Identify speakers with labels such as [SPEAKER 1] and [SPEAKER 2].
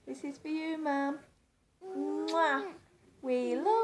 [SPEAKER 1] This is for you, Mum. Mwah. We love